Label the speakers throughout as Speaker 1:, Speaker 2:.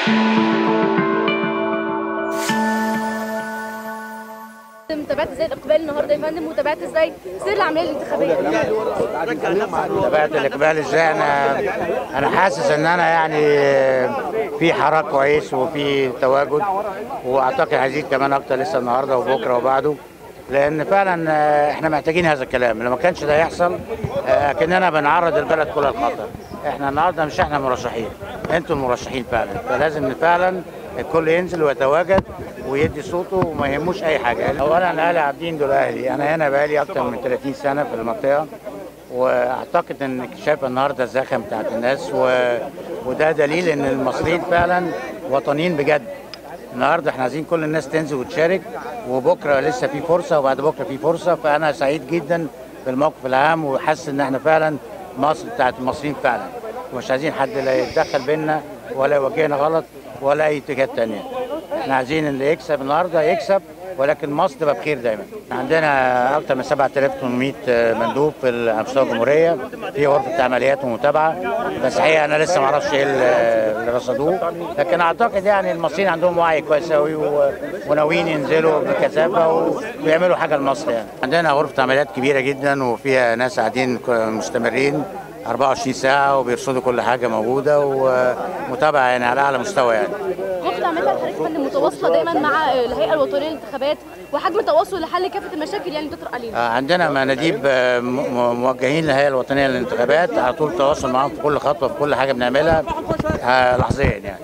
Speaker 1: متابعت ازاي الاقبال النهارده يا فندم؟ وتابعت ازاي سير العمليه الانتخابيه؟
Speaker 2: تابعت الاقبال ازاي؟ انا حاسس ان انا يعني في حراك كويس وفي تواجد، واعتقد هيزيد كمان اكتر لسه النهارده وبكره وبعده، لان فعلا احنا محتاجين هذا الكلام. لو ما كانش ده يحصل كاننا بنعرض البلد كلها للخطر. احنا النهارده مش احنا مرشحين، انتوا المرشحين فعلا، فلازم فعلا الكل ينزل ويتواجد ويدي صوته وما يهموش اي حاجه. اولا اهلي عابدين دول اهلي، انا هنا بقالي اكتر من 30 سنه في المنطقه، واعتقد انك شايف النهارده الزخم بتاعت الناس وده دليل ان المصريين فعلا وطنيين بجد. النهارده احنا عايزين كل الناس تنزل وتشارك، وبكره لسه في فرصه وبعد بكره في فرصه، فانا سعيد جدا بالموقف العام وحاسس ان احنا فعلا مصر بتاعت المصريين فعلا، ومش عايزين حد لا يتدخل بينا ولا يوجهنا غلط ولا اي اتجاهات تانيه. احنا عايزين اللي يكسب النهارده يكسب، ولكن مصر تبقى بخير دايما. عندنا اكثر من 7800 مندوب في مستوى الجمهوريه، في غرفه عمليات ومتابعه، بس حقيقه انا لسه ما اعرفش ايه اللي رصدوه، لكن اعتقد يعني المصريين عندهم وعي كويس قوي وناويين ينزلوا بكثافه ويعملوا حاجه لمصر. يعني عندنا غرفه عمليات كبيره جدا وفيها ناس قاعدين مستمرين 24 ساعه وبيرصدوا كل حاجه موجوده ومتابعه يعني على اعلى مستوى. يعني
Speaker 1: غرفه عمليات حضرتك يا فندم متواصله دايما مع الهيئه الوطنيه للانتخابات، وحجم التواصل لحل كافه المشاكل يعني بتطرق علينا.
Speaker 2: عندنا مناديب موجهين للهيئه الوطنيه للانتخابات، على طول تواصل معاهم في كل خطوه في كل حاجه بنعملها لحظيا يعني.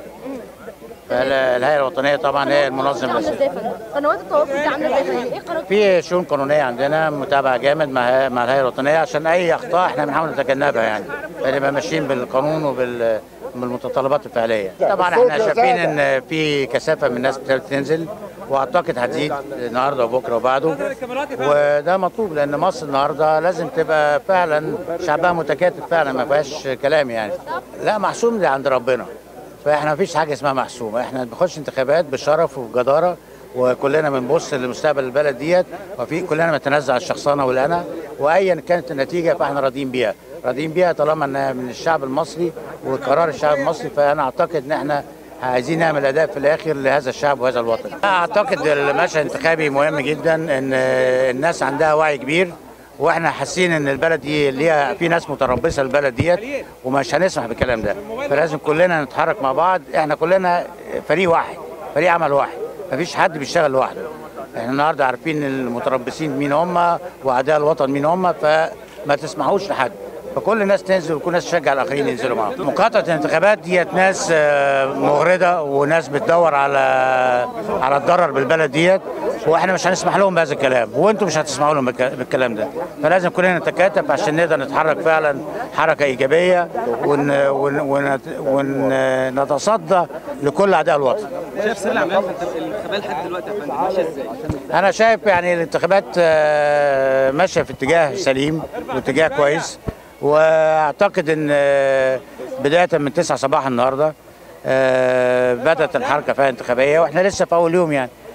Speaker 2: فالهيئه الوطنيه طبعا هي المنظم
Speaker 1: عامله ازاي يا فندم؟ قنوات التواصل دي عامله ازاي يا فندم؟ ايه قرارات؟
Speaker 2: في شؤون قانونيه عندنا متابعه جامد مع الهيئه الوطنيه، عشان اي اخطاء احنا بنحاول نتجنبها، يعني فنبقى ماشيين بالقانون بالمتطلبات الفعليه. طبعا احنا شايفين ان في كثافه من الناس بتنزل، واعتقد هتزيد النهارده وبكره وبعده، وده مطلوب لان مصر النهارده لازم تبقى فعلا شعبها متكاتف فعلا، ما فيهاش كلام يعني. لا، محسوم دي عند ربنا، فاحنا ما فيش حاجه اسمها محسومه، احنا بنخش انتخابات بشرف وبجداره، وكلنا بنبص لمستقبل البلد ديت، وفي كلنا بنتنازع عن الشخصنه والانا، وايا كانت النتيجه فاحنا راضيين بيها، راضيين بيها طالما انها من الشعب المصري وقرار الشعب المصري. فانا اعتقد ان احنا عايزين نعمل اداء في الاخر لهذا الشعب وهذا الوطن. اعتقد المشهد الانتخابي مهم جدا، ان الناس عندها وعي كبير، واحنا حاسين ان البلد دي ليها في ناس متربصه البلد ديت، ومش هنسمح بالكلام ده، فلازم كلنا نتحرك مع بعض. احنا كلنا فريق واحد، فريق عمل واحد، مفيش حد بيشتغل لوحده. احنا النهارده عارفين المتربصين مين هم واعداء الوطن مين هم، فما تسمحوش لحد، فكل الناس تنزل وكل الناس تشجع الاخرين ينزلوا معاهم. مقاطعه الانتخابات ديت ناس مغرضه وناس بتدور على الضرر بالبلد ديت، واحنا مش هنسمح لهم بهذا الكلام، وانتم مش هتسمحوا لهم بالكلام ده، فلازم كلنا نتكاتف عشان نقدر نتحرك فعلا حركه ايجابيه ونتصدى لكل اعداء الوطن.
Speaker 3: شايف سر العمليه في الانتخابات لحد دلوقتي يا فندم ماشيه ازاي؟
Speaker 2: انا شايف يعني الانتخابات ماشيه في اتجاه سليم واتجاه كويس، واعتقد ان بدايه من 9 صباحا النهارده بدات الحركه فيها انتخابيه، واحنا لسه في اول يوم يعني.